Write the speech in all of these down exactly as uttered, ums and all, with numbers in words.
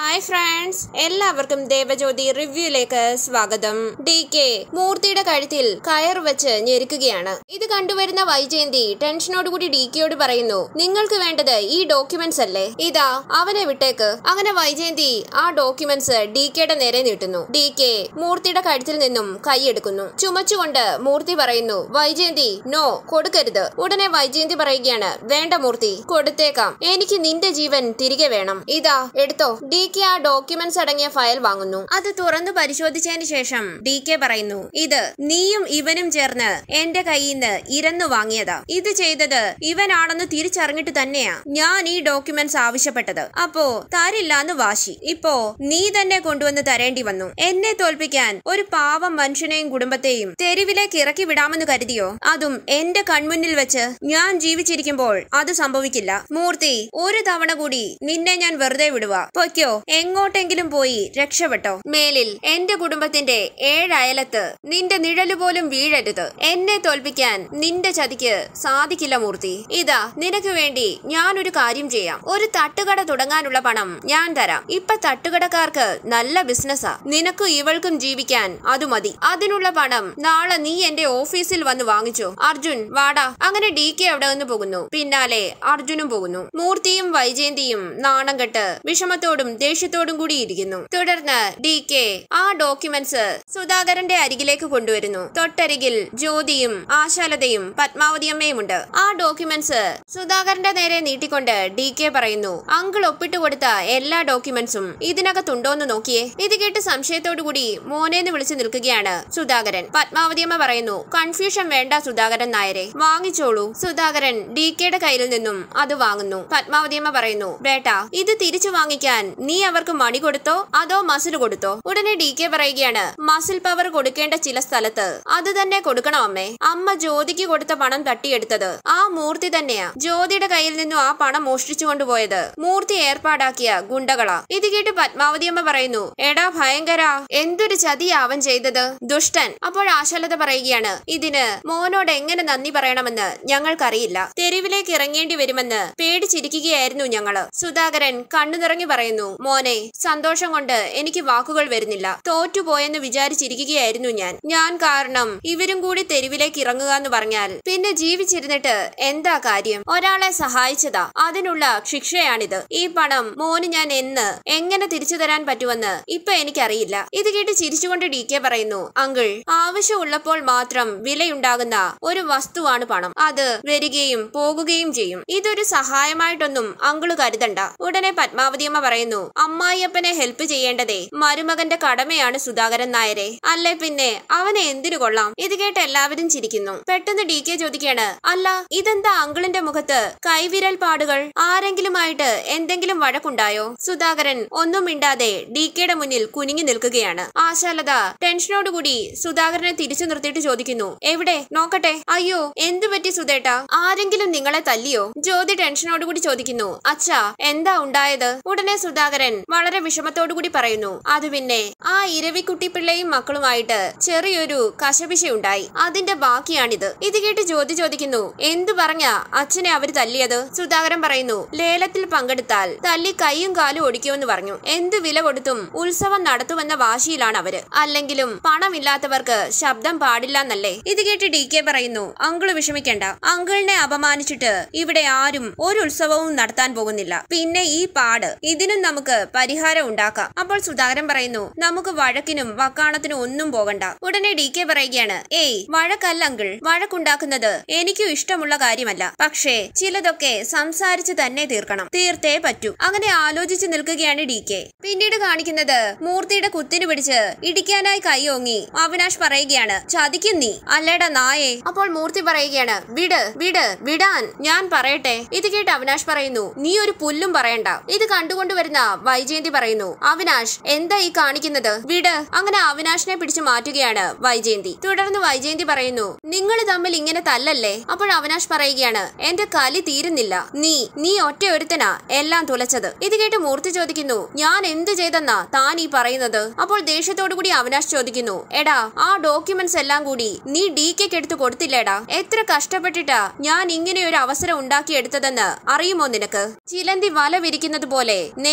Hi friends, എല്ലാവർക്കും ദേവജ്യോതി റിവ്യൂയിലേക്ക് സ്വാഗതം. D K മൂർത്തിയുടെ കഴുത്തിൽ കയർ വെച്ച് ഞെരുക്കുകയാണ്. ഇത് കണ്ടുവരുന്ന വൈജയന്തി ടെൻഷനോടുകൂടി ഡി കെയോട് പറയുന്നു, നിങ്ങൾക്ക് വേണ്ടത് ഈ ഡോക്യുമെന്റ്സ് അല്ലേ, ഇതാ അവനെ വിട്ടേക്ക്. അങ്ങനെ വൈജയന്തി ആ ഡോക്യുമെന്റ്സ് ഡി കെയുടെ നേരെ നീട്ടുന്നു. ഡി കെ മൂർത്തിയുടെ കഴുത്തിൽ നിന്നും കൈയെടുക്കുന്നു. ചുമച്ചുകൊണ്ട് മൂർത്തി പറയുന്നു, വൈജയന്തി നോ, കൊടുക്കരുത്. ഉടനെ വൈജയന്തി പറയുകയാണ്, വേണ്ട മൂർത്തി, കൊടുത്തേക്കാം, എനിക്ക് നിന്റെ ജീവൻ തിരികെ വേണം, ഇതാ എടുത്തോ. ഡി കെ ആ ഡോക്യുമെന്റ്സ് അടങ്ങിയ ഫയൽ വാങ്ങുന്നു. അത് തുറന്നു പരിശോധിച്ചതിന് ശേഷം ഡി കെ പറയുന്നു, ഇത് നീയും ഇവനും ചേർന്ന് എന്റെ കയ്യിൽ നിന്ന് ഇരന്നു വാങ്ങിയതാ. ഇത് ചെയ്തത് ഇവനാണെന്ന് തിരിച്ചറിഞ്ഞിട്ട് തന്നെയാ ഞാൻ ഈ ഡോക്യുമെന്റ്സ് ആവശ്യപ്പെട്ടത്. അപ്പോ തരില്ലാന്ന് വാശി. ഇപ്പോ നീ തന്നെ കൊണ്ടുവന്ന് തരേണ്ടി വന്നു. എന്നെ തോൽപ്പിക്കാൻ ഒരു പാവം മനുഷ്യനെയും കുടുംബത്തെയും തെരുവിലേക്ക് ഇറക്കി വിടാമെന്ന് കരുതിയോ? അതും എന്റെ കൺമുന്നിൽ വെച്ച്. ഞാൻ ജീവിച്ചിരിക്കുമ്പോൾ അത് സംഭവിക്കില്ല. മൂർത്തി, ഒരു തവണ കൂടി നിന്നെ ഞാൻ വെറുതെ വിടുക. പൊയ്ക്കോ, എങ്ങോട്ടെങ്കിലും പോയി രക്ഷപ്പെട്ടോ. മേലിൽ എന്റെ കുടുംബത്തിന്റെ ഏഴയലത്ത് നിന്റെ നിഴല് പോലും വീഴരുത്. എന്നെ തോൽപ്പിക്കാൻ നിന്റെ ചതിക്ക് സാധിക്കില്ല മൂർത്തി. ഇതാ നിനക്ക് വേണ്ടി ഞാൻ ഒരു കാര്യം ചെയ്യാം. ഒരു തട്ടുകട തുടങ്ങാനുള്ള പണം ഞാൻ തരാം. ഇപ്പൊ തട്ടുകടക്കാർക്ക് നല്ല ബിസിനസ്സാ. നിനക്കും ഇവൾക്കും ജീവിക്കാൻ അത് മതി. അതിനുള്ള പണം നാളെ നീ എന്റെ ഓഫീസിൽ വന്ന് വാങ്ങിച്ചോ. അർജുൻ വാടാ. അങ്ങനെ ഡി കെ അവിടെ നിന്ന് പോകുന്നു. പിന്നാലെ അർജുനും പോകുന്നു. മൂർത്തിയും വൈജയന്തിയും നാണം കെട്ട് വിഷമത്തോടും ദേഷ്യത്തോടും കൂടി ഇരിക്കുന്നു. തുടർന്ന് ഡി കെ ആ ഡോക്യുമെന്റ്സ് സുധാകരന്റെ അരികിലേക്ക് കൊണ്ടുവരുന്നു. തൊട്ടരികിൽ ജ്യോതിയും ആശാലതയും പത്മാവതിയമ്മയുമുണ്ട്. ആ ഡോക്യുമെന്റ്സ് സുധാകരന്റെ നേരെ നീട്ടിക്കൊണ്ട് ഡി കെ പറയുന്നു, അങ്കിൾ ഒപ്പിട്ട് കൊടുത്ത എല്ലാ ഡോക്യുമെന്റ്സും ഇതിനകത്തുണ്ടോന്ന് നോക്കിയേ. ഇത് കേട്ട് സംശയത്തോടു കൂടി മോനേന്ന് വിളിച്ചു നിൽക്കുകയാണ് സുധാകരൻ. പത്മാവതിയമ്മ പറയുന്നു, കൺഫ്യൂഷൻ വേണ്ട സുധാകരൻ നായരെ, വാങ്ങിച്ചോളൂ. സുധാകരൻ ഡി കെയുടെ കയ്യിൽ നിന്നും അത് വാങ്ങുന്നു. പത്മാവതിയമ്മ പറയുന്നു, ബേട്ടാ, ഇത് തിരിച്ചു വാങ്ങിക്കാൻ നീ അവർക്ക് മണി കൊടുത്തോ അതോ മസിൽ കൊടുത്തോ? ഉടനെ ഡി കെ പറയുകയാണ്, മസിൽ പവർ കൊടുക്കേണ്ട ചില സ്ഥലത്ത് അത് തന്നെ കൊടുക്കണം അമ്മേ. അമ്മ ജ്യോതിക്ക് കൊടുത്ത പണം തട്ടിയെടുത്തത് ആ മൂർത്തി തന്നെയാ. ജ്യോതിയുടെ കയ്യിൽ നിന്നും ആ പണം മോഷ്ടിച്ചു കൊണ്ടുപോയത് മൂർത്തി ഏർപ്പാടാക്കിയ ഗുണ്ടകളാ. ഇത് കേട്ട് പത്മാവതിയമ്മ പറയുന്നു, എടാ ഭയങ്കര, എന്തൊരു ചതിയാ അവൻ ചെയ്തത്, ദുഷ്ടൻ. അപ്പോൾ ആശാലത പറയുകയാണ്, ഇതിന് മോനോട് എങ്ങനെ നന്ദി പറയണമെന്ന് ഞങ്ങൾക്കറിയില്ല. തെരുവിലേക്ക് ഇറങ്ങേണ്ടി വരുമെന്ന് പേടിച്ചിരിക്കുകയായിരുന്നു ഞങ്ങള്. സുധാകരൻ കണ്ണു നിറങ്ങി പറയുന്നു, മോനെ, സന്തോഷം കൊണ്ട് എനിക്ക് വാക്കുകൾ വരുന്നില്ല. തോറ്റുപോയെന്ന് വിചാരിച്ചിരിക്കുകയായിരുന്നു ഞാൻ. ഞാൻ കാരണം ഇവരും കൂടി തെരുവിലേക്ക് ഇറങ്ങുക എന്ന് പറഞ്ഞാൽ പിന്നെ ജീവിച്ചിരുന്നിട്ട് എന്താ കാര്യം? ഒരാളെ സഹായിച്ചതാ, അതിനുള്ള ശിക്ഷയാണിത്. ഈ പണം മോന് ഞാൻ എന്ന് എങ്ങനെ തിരിച്ചു തരാൻ പറ്റുമെന്ന് ഇപ്പൊ എനിക്കറിയില്ല. ഇത് കേട്ട് ചിരിച്ചുകൊണ്ട് ഡി കെ പറയുന്നു, അങ്കിൾ, ആവശ്യമുള്ളപ്പോൾ മാത്രം വിലയുണ്ടാകുന്ന ഒരു വസ്തുവാണ് പണം. അത് വരികയും പോകുകയും ചെയ്യും. ഇതൊരു സഹായമായിട്ടൊന്നും അങ്കിള് കരുതണ്ട. ഉടനെ പത്മാവതിയമ്മ പറയുന്നു, അമ്മായിയപ്പനെ ഹെൽപ്പ് ചെയ്യേണ്ടതേ മരുമകന്റെ കടമയാണ് സുധാകരൻ നായരെ, അല്ലേ പിന്നെ അവനെ എന്തിനു കൊള്ളാം. ഇത് കേട്ട് എല്ലാവരും ചിരിക്കുന്നു. പെട്ടെന്ന് ഡി കെ ചോദിക്കാണ്, അല്ല ഇതെന്താ അങ്കിളിന്റെ മുഖത്ത് കൈവിരൽ പാടുകൾ? ആരെങ്കിലുമായിട്ട് എന്തെങ്കിലും വഴക്കുണ്ടായോ? സുധാകരൻ ഒന്നും മിണ്ടാതെ ഡി കെയുടെ മുന്നിൽ കുനിങ്ങി നിൽക്കുകയാണ്. ആശാലത ടെൻഷനോടുകൂടി സുധാകരനെ തിരിച്ചു നിർത്തിയിട്ട് ചോദിക്കുന്നു, എവിടെ നോക്കട്ടെ. അയ്യോ, എന്തു പറ്റി സുധേട്ടാ? ആരെങ്കിലും നിങ്ങളെ തല്ലിയോ? ജ്യോതി ടെൻഷനോടുകൂടി ചോദിക്കുന്നു, അച്ഛാ എന്താ ഉണ്ടായത്? ഉടനെ സുധാകരൻ വളരെ വിഷമത്തോടുകൂടി പറയുന്നു, അത് പിന്നെ ആ ഇരവിക്കുട്ടിപ്പിള്ളയും മക്കളുമായിട്ട് ചെറിയൊരു കശപിശയുണ്ടായി, അതിന്റെ ബാക്കിയാണിത്. ഇത് കേട്ട് ജ്യോതി ചോദിക്കുന്നു, എന്തു പറഞ്ഞാ അച്ഛനെ അവര് തല്ലിയത്? സുധാകരൻ പറയുന്നു, ലേലത്തിൽ പങ്കെടുത്താൽ തല്ലി കൈയും കാലും ഒടിക്കുമെന്ന് പറഞ്ഞു. എന്ത് വില കൊടുത്തും ഉത്സവം നടത്തുമെന്ന വാശിയിലാണ് അവര്. അല്ലെങ്കിലും പണമില്ലാത്തവർക്ക് ശബ്ദം പാടില്ലെന്നല്ലേ. ഇത് കേട്ട് ഡി കെ പറയുന്നു, അങ്കിള് വിഷമിക്കണ്ട. അങ്കിളിനെ അപമാനിച്ചിട്ട് ഇവിടെ ആരും ഒരു ഉത്സവവും നടത്താൻ പോകുന്നില്ല. പിന്നെ ഈ പാട്, ഇതിനും നമുക്ക് പരിഹാരം ഉണ്ടാക്കാം. അപ്പോൾ സുധാകരൻ പറയുന്നു, നമുക്ക് വഴക്കിനും വക്കാണത്തിനും ഒന്നും പോകണ്ട. ഉടനെ ഡി കെ പറയുകയാണ്, ഏയ് വഴക്കല്ല അങ്കിൾ, വഴക്കുണ്ടാക്കുന്നത് എനിക്കും ഇഷ്ടമുള്ള കാര്യമല്ല. പക്ഷേ ചിലതൊക്കെ സംസാരിച്ച് തന്നെ തീർക്കണം, തീർത്തേ പറ്റൂ. അങ്ങനെ ആലോചിച്ച് നിൽക്കുകയാണ് ഡി കെ. പിന്നീട് കാണിക്കുന്നത് മൂർത്തിയുടെ കുത്തിന് പിടിച്ച് ഇടിക്കാനായി കൈ ഓങ്ങി അവിനാഷ് പറയുകയാണ്, ചതിക്കും നീ അല്ലേടാ നായേ. അപ്പോൾ മൂർത്തി പറയുകയാണ്, വിട് വിട് വിടാൻ ഞാൻ പറയട്ടെ. ഇത് കേട്ട് അവിനാഷ് പറയുന്നു, നീ ഒരു പുല്ലും പറയണ്ട. ഇത് കണ്ടുകൊണ്ടുവരുന്ന വൈജയന്തി പറയുന്നു, അവിനാഷ് എന്താ ഈ കാണിക്കുന്നത്, വിട്. അങ്ങനെ അവിനാഷിനെ പിടിച്ചു മാറ്റുകയാണ് വൈജയന്തി. തുടർന്ന് വൈജയന്തി പറയുന്നു, നിങ്ങൾ തമ്മിൽ ഇങ്ങനെ തല്ലല്ലേ. അപ്പോൾ അവിനാഷ് പറയുകയാണ്, എന്റെ കലി തീരുന്നില്ല, നീ നീ ഒറ്റ ഒരുത്തനാ എല്ലാം തുലച്ചത്. ഇത് കേട്ട് മൂർത്തി ചോദിക്കുന്നു, ഞാൻ എന്ത് ചെയ്തെന്നാ താൻ ഈ പറയുന്നത്? അപ്പോൾ ദേഷ്യത്തോടു കൂടി അവിനാഷ് ചോദിക്കുന്നു, എടാ ആ ഡോക്യുമെന്റ്സ് എല്ലാം കൂടി നീ ഡി കെക്ക് എടുത്തു കൊടുത്തില്ലേടാ? എത്ര കഷ്ടപ്പെട്ടിട്ടാ ഞാൻ ഇങ്ങനെ ഒരു അവസരം ഉണ്ടാക്കിയെടുത്തതെന്ന് അറിയുമോ നിനക്ക്? ചിലന്തി വല വിരിക്കുന്നത് പോലെ നെയ്ത് നെയ്ത്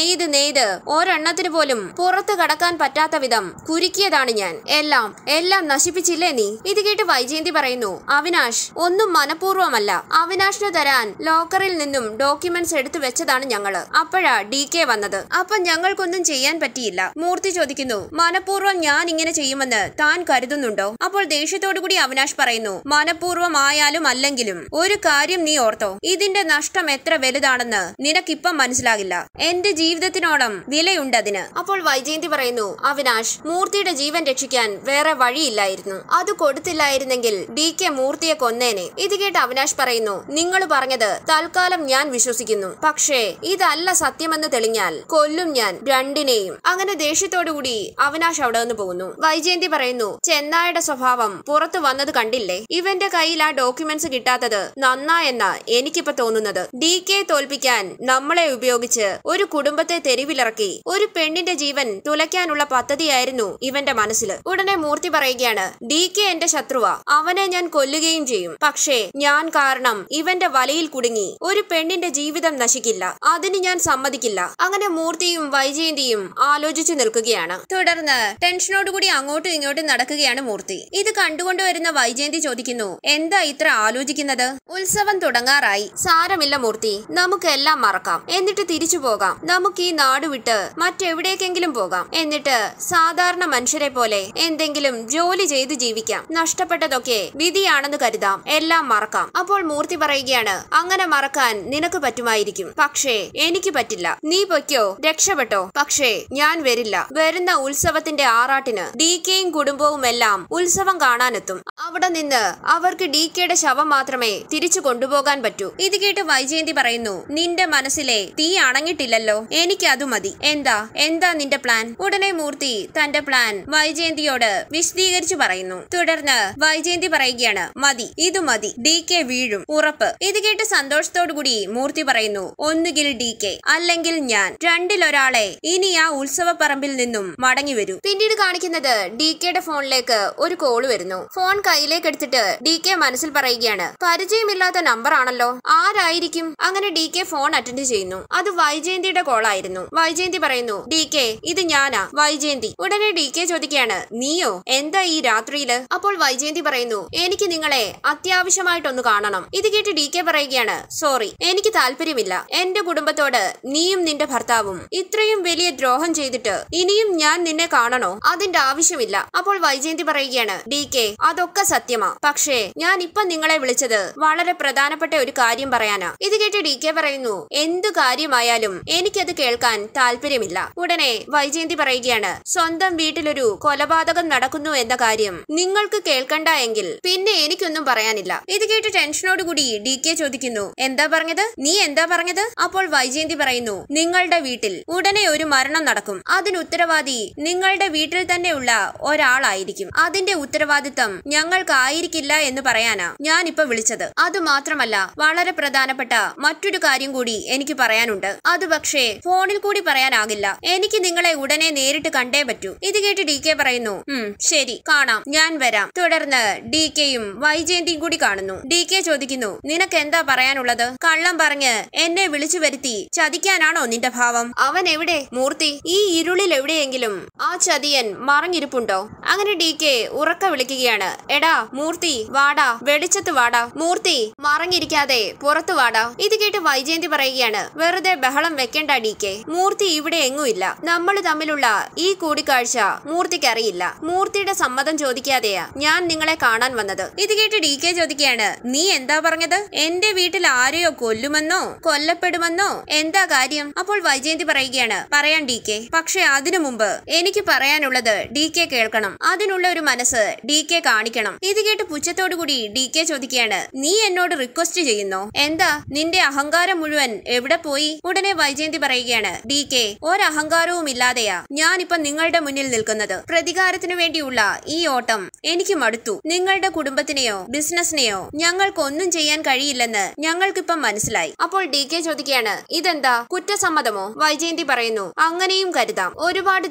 ചെയ്ത് ഒരെണ്ണത്തിന് പോലും പുറത്തു കടക്കാൻ പറ്റാത്ത വിധം കുരുക്കിയതാണ് ഞാൻ. എല്ലാം എല്ലാം നശിപ്പിച്ചില്ലേ നീ? ഇത് കേട്ട് വൈജയന്തി പറയുന്നു, അവിനാഷ് ഒന്നും മനഃപൂർവ്വമല്ല. അവിനാഷിന് തരാൻ ലോക്കറിൽ നിന്നും ഡോക്യുമെന്റ്സ് എടുത്തു വെച്ചതാണ് ഞങ്ങള്. അപ്പോഴാ ഡി കെ വന്നത്. അപ്പൊ ഞങ്ങൾക്കൊന്നും ചെയ്യാൻ പറ്റിയില്ല. മൂർത്തി ചോദിക്കുന്നു, മനഃപൂർവ്വം ഞാൻ ഇങ്ങനെ ചെയ്യുമെന്ന് താൻ കരുതുന്നുണ്ടോ? അപ്പോൾ ദേഷ്യത്തോടു കൂടി അവിനാഷ് പറയുന്നു, മനഃപൂർവ്വമായാലും അല്ലെങ്കിലും ഒരു കാര്യം നീ ഓർത്തോ, ഇതിന്റെ നഷ്ടം എത്ര വലുതാണെന്ന് നിനക്കിപ്പം മനസ്സിലാകില്ല. എന്റെ ജീവിതത്തിനോളം വിലയുണ്ടതിന്. അപ്പോൾ വൈജയന്തി പറയുന്നു, അവിനാഷ്, മൂർത്തിയുടെ ജീവൻ രക്ഷിക്കാൻ വേറെ വഴിയില്ലായിരുന്നു. അത് കൊടുത്തില്ലായിരുന്നെങ്കിൽ ഡി കെ മൂർത്തിയെ കൊന്നേനെ. ഇത് കേട്ട് അവിനാഷ് പറയുന്നു, നിങ്ങൾ പറഞ്ഞത് തൽക്കാലം ഞാൻ വിശ്വസിക്കുന്നു. പക്ഷേ ഇതല്ല സത്യമെന്ന് തെളിഞ്ഞാൽ കൊല്ലും ഞാൻ രണ്ടിനെയും. അങ്ങനെ ദേഷ്യത്തോടുകൂടി അവിനാഷ് അവിടെ നിന്ന് പോകുന്നു. വൈജയന്തി പറയുന്നു, ചെന്നായുടെ സ്വഭാവം പുറത്തു വന്നത് കണ്ടില്ലേ? ഇവന്റെ കയ്യിൽ ആ ഡോക്യുമെന്റ്സ് കിട്ടാത്തത് നന്നായെന്നാ എനിക്കിപ്പോ തോന്നുന്നത്. ഡി കെ തോൽപ്പിക്കാൻ നമ്മളെ ഉപയോഗിച്ച് ഒരു കുടുംബത്തെ തെരുവിലിറക്കി ഒരു പെണ്ണിന്റെ ജീവൻ തുലയ്ക്കാനുള്ള പദ്ധതിയായിരുന്നു ഇവന്റെ മനസ്സിൽ. ഉടനെ മൂർത്തി പറയുകയാണ്, ഡി കെ എന്റെ ശത്രുവാ, അവനെ ഞാൻ കൊല്ലുകയും ചെയ്യും. പക്ഷേ ഞാൻ കാരണം ഇവന്റെ വലയിൽ കുടുങ്ങി ഒരു പെണ്ണിന്റെ ജീവിതം നശിക്കില്ല. അതിന് ഞാൻ സമ്മതിക്കില്ല. അങ്ങനെ മൂർത്തിയും വൈജയന്തിയും ആലോചിച്ചു നിൽക്കുകയാണ്. തുടർന്ന് ടെൻഷനോടുകൂടി അങ്ങോട്ടും ഇങ്ങോട്ടും നടക്കുകയാണ് മൂർത്തി. ഇത് കണ്ടുകൊണ്ടുവരുന്ന വൈജയന്തി ചോദിക്കുന്നു, എന്താ ഇത്ര ആലോചിക്കുന്നത്? ഉത്സവം തുടങ്ങാറായി. സാരമില്ല മൂർത്തി, നമുക്കെല്ലാം മറക്കാം. എന്നിട്ട് തിരിച്ചു പോകാം. നമുക്ക് ഈ നാട് വിട്ട് മറ്റെവിടേക്കെങ്കിലും പോകാം. എന്നിട്ട് സാധാരണ മനുഷ്യരെ പോലെ എന്തെങ്കിലും ജോലി ചെയ്ത് ജീവിക്കാം. നഷ്ടപ്പെട്ടതൊക്കെ വിധിയാണെന്ന് കരുതാം. എല്ലാം മറക്കാം. അപ്പോൾ മൂർത്തി പറയുകയാണ്, അങ്ങനെ മറക്കാൻ നിനക്ക് പറ്റുമായിരിക്കും, പക്ഷേ എനിക്ക് പറ്റില്ല. നീ പൊയ്ക്കോ, രക്ഷപ്പെട്ടോ. പക്ഷേ ഞാൻ വരില്ല. വരുന്ന ഉത്സവത്തിന്റെ ആറാട്ടിന് ഡി കെയും കുടുംബവും എല്ലാം ഉത്സവം കാണാനെത്തും. അവിടെ നിന്ന് അവർക്ക് ഡി കെയുടെ ശവം മാത്രമേ തിരിച്ചു കൊണ്ടുപോകാൻ പറ്റൂ. ഇത് കേട്ട് വൈജയന്തി പറയുന്നു, നിന്റെ മനസ്സിലെ തീ അണങ്ങിട്ടില്ലല്ലോ, എനിക്ക് അത് മതി. എന്താ എന്താ നിന്റെ പ്ലാൻ? ഉടനെ മൂർത്തി തന്റെ പ്ലാൻ വൈജയന്തിയോട് വിശദീകരിച്ചു പറയുന്നു. തുടർന്ന് വൈജയന്തി പറയുകയാണ്, മതി, ഇത് മതി, ഡി കെ വീഴും, ഉറപ്പ്. ഇത് കേട്ട് സന്തോഷത്തോടുകൂടി മൂർത്തി പറയുന്നു, ഒന്നുകിൽ ഡി കെ അല്ലെങ്കിൽ ഞാൻ, രണ്ടിലൊരാളെ ഇനി ആ ഉത്സവ പറമ്പിൽ നിന്നും മടങ്ങി വരൂ. പിന്നീട് കാണിക്കുന്നത് ഡി കെയുടെ ഫോണിലേക്ക് ഒരു കോള് വരുന്നു. ഫോൺ കയ്യിലേക്ക് എടുത്തിട്ട് ഡി കെ മനസ്സിൽ പറയുകയാണ്, പരിചയമില്ലാത്ത നമ്പർ ആണല്ലോ, ആരായിരിക്കും? അങ്ങനെ ഡി കെ ഫോൺ അറ്റൻഡ് ചെയ്യുന്നു. അത് വൈജയന്തിയുടെ കോളായിരുന്നു. വൈജയന്തി പറയുന്നു, ഡി കെ ഇത് ഞാനാ, വൈജയന്തി. ഉടനെ ഡി കെ ചോദിക്കുകയാണ്, നീയോ? എന്താ ഈ രാത്രിയില്? അപ്പോൾ വൈജയന്തി പറയുന്നു, എനിക്ക് നിങ്ങളെ അത്യാവശ്യമായിട്ടൊന്ന് കാണണം. ഇത് കേട്ട് ഡി കെ പറയുകയാണ്, സോറി, എനിക്ക് താല്പര്യമില്ല. എന്റെ കുടുംബത്തോട് നീയും നിന്റെ ഭർത്താവും ഇത്രയും വലിയ ദ്രോഹം ചെയ്തിട്ട് ഇനിയും ഞാൻ നിന്നെ കാണണോ? അതിന്റെ ആവശ്യമില്ല. അപ്പോൾ വൈജയന്തി പറയുകയാണ്, ഡി കെ അതൊക്കെ സത്യമാ, പക്ഷേ ഞാൻ ഇപ്പൊ നിങ്ങളെ വിളിച്ചത് വളരെ പ്രധാനപ്പെട്ട ഒരു കാര്യം പറയാനാ. ഇത് കേട്ട് ഡി കെ പറയുന്നു, എന്തു കാര്യമായാലും എനിക്കത് കേൾക്കാൻ താല്പര്യമില്ല. ഉടനെ വൈജയന്തി പറയുകയാണ്, സ്വന്തം വീട്ടിലൊരു കൊലപാതകം നടക്കുന്നു എന്ന കാര്യം നിങ്ങൾക്ക് കേൾക്കണ്ട എങ്കിൽ പിന്നെ എനിക്കൊന്നും പറയാനില്ല. ഇത് കേട്ട് ടെൻഷനോടുകൂടി ഡി കെ ചോദിക്കുന്നു, എന്താ പറഞ്ഞത്? നീ എന്താ പറഞ്ഞത്? അപ്പോൾ വൈജയന്തി പറയുന്നു, നിങ്ങളുടെ വീട്ടിൽ ഉടനെ ഒരു മരണം നടക്കും. അതിന് ഉത്തരവാദി നിങ്ങളുടെ വീട്ടിൽ തന്നെയുള്ള ഒരാളായിരിക്കും. അതിന്റെ ഉത്തരവാദിത്തം ഞങ്ങൾക്കായിരിക്കില്ല എന്ന് പറയാനാ ഞാൻ ഇപ്പൊ വിളിച്ചത്. അത് മാത്രമല്ല, വളരെ പ്രധാനപ്പെട്ട മറ്റൊരു കാര്യം കൂടി എനിക്ക് പറയാനുണ്ട്. അത് പക്ഷേ ഫോണിൽ കൂടി പറയാനാകില്ല. എനിക്ക് നിങ്ങളെ ഉടനെ നേരിട്ട് കണ്ടേ പറ്റൂ. ഇത് കേട്ട് ഡി കെ പറയുന്നു, ഉം ശരി, കാണാം, ഞാൻ വരാം. തുടർന്ന് ഡി കെയും വൈജയന്തിയും കൂടി കാണുന്നു. ഡി കെ ചോദിക്കുന്നു, നിനക്ക് എന്താ പറയാനുള്ളത്? കള്ളം പറഞ്ഞ് എന്നെ വിളിച്ചു വരുത്തി ചതിക്കാനാണോ നിന്റെ ഭാവം? അവൻ എവിടെ? മൂർത്തി, ഈ ഇരുളിൽ എവിടെയെങ്കിലും ആ ചതിയൻ മറഞ്ഞിരിപ്പുണ്ടോ? അങ്ങനെ ഡി കെ ഉറക്ക വിളിക്കുകയാണ്, എടാ മൂർത്തി, വാടാ, വെളിച്ചത്ത് വാടാ, മൂർത്തി മറഞ്ഞിരിക്കാതെ പുറത്തു വാടാ. ഇത് കേട്ട് വൈജയന്തി പറയുകയാണ്, വെറുതെ ബഹളം വെക്കണ്ട ഡി കെ, മൂർത്തി ഇവിടെ എങ്ങുമില്ല. നമ്മൾ തമ്മിലുള്ള ഈ കൂടിക്കാഴ്ച മൂർത്തിക്ക് അറിയില്ല. മൂർത്തിയുടെ സമ്മതം ചോദിക്കാതെയാ ഞാൻ നിങ്ങളെ കാണാൻ വന്നത്. ഇത് കേട്ട് ഡി കെ ചോദിക്കുകയാണ്, നീ എന്താ പറഞ്ഞത്? എന്റെ വീട്ടിൽ ആരെയോ കൊല്ലുമെന്നോ കൊല്ലപ്പെടുമെന്നോ? എന്താ കാര്യം? അപ്പോൾ വൈജയന്തി പറയുകയാണ്, പറയാൻ ഡി കെ, പക്ഷെ അതിനു മുമ്പ് എനിക്ക് പറയാനുള്ളത് ഡി കെ കേൾക്കണം. അതിനുള്ള ഒരു മനസ്സ് ഡി കെ കാണിക്കണം. ഇത് കേട്ട് പുച്ഛത്തോടുകൂടി ഡി കെ ചോദിക്കുകയാണ്, നീ എന്നോട് റിക്വസ്റ്റ് ചെയ്യുന്നോ? എന്താ നിന്റെ അഹങ്കാരം മുഴുവൻ എവിടെ പോയി? ഉടനെ വൈജയന്തി പറയുകയാണ്, ഡി കെ ഒരഹങ്കാരവും ഇല്ലാതെയാ ഞാനിപ്പൊ നിങ്ങളുടെ മുന്നിൽ നിൽക്കുന്നത്. പ്രതികാരത്തിനു വേണ്ടിയുള്ള ഈ ഓട്ടം എനിക്ക് മടുത്തു. നിങ്ങളുടെ കുടുംബത്തിനെയോ ബിസിനസിനെയോ ഞങ്ങൾക്കൊന്നും ചെയ്യാൻ കഴിയില്ലെന്ന് ഞങ്ങൾക്കിപ്പം മനസ്സിലായി. അപ്പോൾ ഡി കെ ചോദിക്കുകയാണ്, ഇതെന്താ കുറ്റസമ്മതമോ? വൈജയന്തി പറയുന്നു, അങ്ങനെയും കരുതാം. ഒരുപാട് തെറ്റുകൾ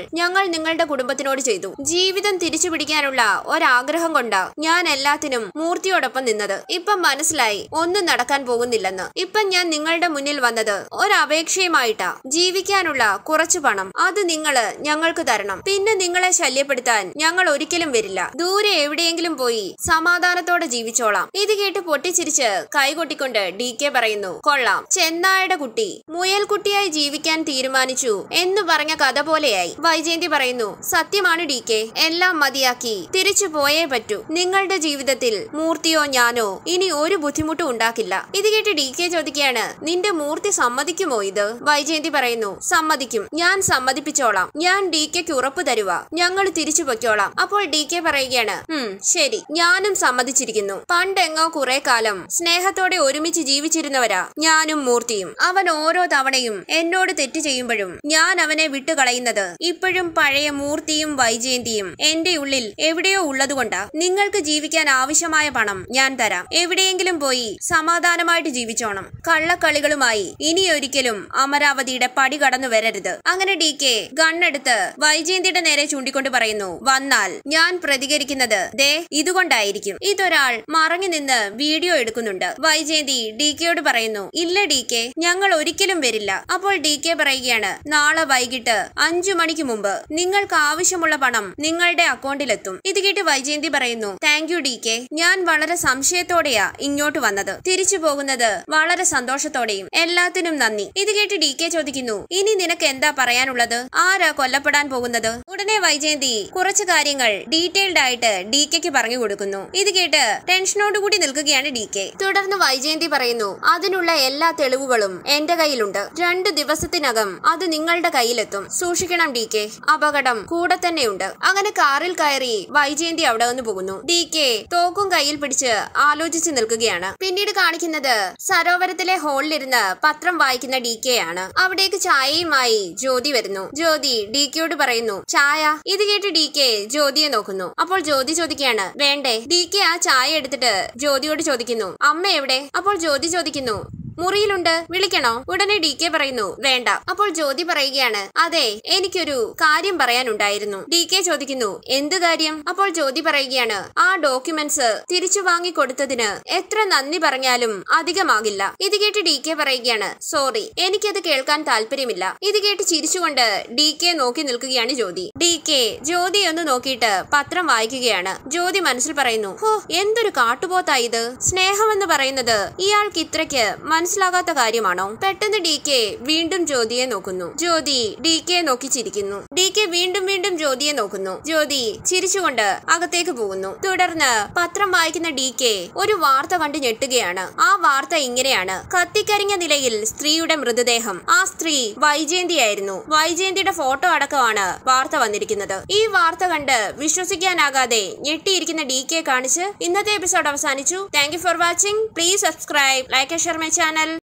ഞങ്ങൾ നിങ്ങളുടെ കുടുംബത്തിനോട് ചെയ്തു. ജീവിതം തിരിച്ചു പിടിക്കാനുള്ള ഒരാഗ്രഹം കൊണ്ടാ ഞാൻ എല്ലാത്തിനും മൂർത്തിയോടൊപ്പം നിന്നത്. ഇപ്പം മനസ്സിലായി ഒന്നും നടക്കാൻ പോകുന്നില്ലെന്ന്. ഇപ്പം ഞാൻ നിങ്ങളുടെ മുന്നിൽ വന്നത് ഒരപേക്ഷയുമായിട്ടാ. ജീവിക്കാനുള്ള കുറച്ചു പണം അത് നിങ്ങള് ഞങ്ങൾക്ക് തരണം. പിന്നെ നിങ്ങളെ ശല്യപ്പെടുത്താൻ ഞങ്ങൾ ഒരിക്കലും വരില്ല. ദൂരെ എവിടെയെങ്കിലും പോയി സമാധാനത്തോടെ ജീവിച്ചോളാം. ഇത് കേട്ട് പൊട്ടിച്ചിരിച്ച് കൈകൊട്ടിക്കൊണ്ട് ഡി കെ പറയുന്നു, കൊള്ളാം, ചെന്നായുടെ കുട്ടി മുയൽക്കുട്ടിയായി ജീവിക്കാൻ തീരുമാനിച്ചു എന്ന് പറഞ്ഞ കഥ പോലെയായി. വൈജയന്തി പറയുന്നു, സത്യമാണ് ഡി കെ, എല്ലാം മതിയാക്കി തിരിച്ചു പോയേ പറ്റൂ. നിങ്ങളുടെ ജീവിതത്തിൽ മൂർത്തിയോ ഞാനോ ഇനി ഒരു ബുദ്ധിമുട്ടും ഉണ്ടാക്കില്ല. ഇത് കേട്ട് ഡി കെ ചോദിക്കുകയാണ്, നിന്റെ മൂർത്തി സമ്മതിക്കുമോ ഇത്? വൈജയന്തി പറയുന്നു, സമ്മതിക്കും, ഞാൻ സമ്മതിപ്പിച്ചോളാം. ഞാൻ ഡി കെക്ക് ഉറപ്പ് തരുക, ഞങ്ങൾ തിരിച്ചു പൊയ്ക്കോളാം. അപ്പോൾ ഡി കെ പറയുകയാണ്, ഉം ശരി, ഞാനും സമ്മതിച്ചിരിക്കുന്നു. പണ്ടെങ്ങോ കുറെ കാലം സ്നേഹത്തോടെ ഒരുമിച്ച് ജീവിച്ചിരുന്നവരാ ഞാനും മൂർത്തിയും. അവൻ ഓരോ തവണയും എന്നോട് തെറ്റ് ചെയ്യുമ്പോഴും ഞാൻ അവനെ വിട്ടുകളയുന്നത് ഇപ്പോഴും പഴയ മൂർത്തിയും വൈജയന്തിയും എന്റെ ഉള്ളിൽ എവിടെയോ ഉള്ളതുകൊണ്ടാ. നിങ്ങൾക്ക് ജീവിക്കാൻ ആവശ്യമായ പണം ഞാൻ തരാം. എവിടെയെങ്കിലും പോയി സമാധാനമായിട്ട് ജീവിച്ചോണം. കള്ളക്കളികളുമായി ഇനിയൊരിക്കലും അമരാവതിയുടെ പടി കടന്നു വരരുത്. അങ്ങനെ ഡി കെ ഗണ്ണെടുത്ത് വൈജയന്തിയുടെ നേരെ ചൂണ്ടിക്കൊണ്ട് പറയുന്നു, വന്നാൽ ഞാൻ പ്രതികരിക്കുന്നത് ദേ ഇതുകൊണ്ടായിരിക്കും. ഇതൊരാൾ മറങ്ങി നിന്ന് വീഡിയോ എടുക്കുന്നുണ്ട്. വൈജയന്തി ഡി കെയോട് പറയുന്നു, ഇല്ല ഡി കെ, ഞങ്ങൾ ഒരിക്കലും വരില്ല. അപ്പോൾ ഡി കെ പറയുകയാണ്, നാളെ വൈകിട്ട് അഞ്ചു മണിക്ക് മുമ്പ് നിങ്ങൾക്ക് ആവശ്യമുള്ള പണം നിങ്ങളുടെ അക്കൗണ്ടിലെത്തും. ഇത് കേട്ട് വൈജയന്തി പറയുന്നു, താങ്ക് യു ഡി കെ, ഞാൻ വളരെ സംശയത്തോടെയാ ഇങ്ങോട്ട് വന്നത്. തിരിച്ചു പോകുന്നത് വളരെ സന്തോഷത്തോടെയും. എല്ലാത്തിനും നന്ദി. ഇത് കേട്ട് ഡി കെ ചോദിക്കുന്നു, ഇനി നിനക്ക് എന്താ പറയാനുള്ളത്? ആരാ കൊല്ലപ്പെടാൻ പോകുന്നത്? ഉടനെ വൈജയന്തി കുറച്ച് കാര്യങ്ങൾ ഡീറ്റെയിൽഡ് ആയിട്ട് ഡി കെക്ക് പറഞ്ഞു കൊടുക്കുന്നു. ഇത് കേട്ട് ടെൻഷനോടുകൂടി നിൽക്കുകയാണ് ഡി കെ. തുടർന്ന് വൈജയന്തി പറയുന്നു, അതിനുള്ള എല്ലാ തെളിവുകളും എന്റെ കയ്യിലുണ്ട്. രണ്ടു ദിവസത്തിനകം അത് നിങ്ങളുടെ കയ്യിലെത്തും. സൂക്ഷിക്കണം ഡി കെ, അപകടം കൂടെ തന്നെയുണ്ട്. അങ്ങനെ കാറിൽ കയറി വൈജയന്തി അവിടെ നിന്ന് പോകുന്നു. ഡി കെ തോക്കും കയ്യിൽ പിടിച്ച് ആലോചിച്ച് നിൽക്കുകയാണ്. പിന്നീട് കാണിക്കുന്നത് സരോവരത്തിലെ ഹോളിലിരുന്ന് പത്രം വായിക്കുന്ന ഡി കെ ആണ്. അവിടേക്ക് ചായയുമായി ജ്യോതി വരുന്നു. ജ്യോതി ഡി കെയോട് പറയുന്നു, ചായ. ഇത് കേട്ട് ഡി കെ ജ്യോതിയെ നോക്കുന്നു. അപ്പോൾ ജ്യോതി ചോദിക്കുകയാണ്, വേണ്ടേ? ഡി കെ ആ ചായ എടുത്തിട്ട് ജ്യോതിയോട് ചോദിക്കുന്നു, അമ്മ എവിടെ? അപ്പോൾ ജ്യോതി ചോദിക്കുന്നു, മുറിയിലുണ്ട്, വിളിക്കണോ? ഉടനെ ഡി കെ പറയുന്നു, വേണ്ട. അപ്പോൾ ജ്യോതി പറയുകയാണ്, അതെ, എനിക്കൊരു കാര്യം പറയാനുണ്ടായിരുന്നു. ഡി കെ ചോദിക്കുന്നു, എന്ത് കാര്യം? അപ്പോൾ ജ്യോതി പറയുകയാണ്, ആ ഡോക്യുമെന്റ്സ് തിരിച്ചു വാങ്ങി കൊടുത്തതിന് എത്ര നന്ദി പറഞ്ഞാലും അധികമാകില്ല. ഇത് കേട്ട് ഡി കെ പറയുകയാണ്, സോറി, എനിക്കത് കേൾക്കാൻ താല്പര്യമില്ല. ഇത് കേട്ട് ചിരിച്ചുകൊണ്ട് ഡി കെ നോക്കി നിൽക്കുകയാണ് ജ്യോതി. ഡി കെ ജ്യോതി ഒന്ന് നോക്കിയിട്ട് പത്രം വായിക്കുകയാണ്. ജ്യോതി മനസ്സിൽ പറയുന്നു, ഹോ, എന്തൊരു കാട്ടുപോത്തായത്. സ്നേഹമെന്ന് പറയുന്നത് ഇയാൾക്ക് ഇത്രയ്ക്ക് മനസ്സിലാകാത്ത കാര്യമാണോ? പെട്ടെന്ന് ഡി കെ വീണ്ടും ജ്യോതിയെ നോക്കുന്നു. ജ്യോതി ഡി കെ നോക്കി ചിരിക്കുന്നു. ഡി കെ വീണ്ടും വീണ്ടും ജ്യോതിയെ നോക്കുന്നു. ജ്യോതി ചിരിച്ചുകൊണ്ട് അകത്തേക്ക് പോകുന്നു. തുടർന്ന് പത്രം വായിക്കുന്ന ഡി കെ ഒരു വാർത്ത കണ്ട് ഞെട്ടുകയാണ്. ആ വാർത്ത ഇങ്ങനെയാണ്, കത്തിക്കരിഞ്ഞ നിലയിൽ സ്ത്രീയുടെ മൃതദേഹം. ആ സ്ത്രീ വൈജയന്തിയായിരുന്നു. വൈജയന്തിയുടെ ഫോട്ടോ അടക്കമാണ് വാർത്ത വന്നിരിക്കുന്നത്. ഈ വാർത്ത കണ്ട് വിശ്വസിക്കാനാകാതെ ഞെട്ടിയിരിക്കുന്ന ഡി കെ കാണിച്ച് ഇന്നത്തെ എപ്പിസോഡ് അവസാനിച്ചു. Thank you for watching. Please subscribe, like and share my channel.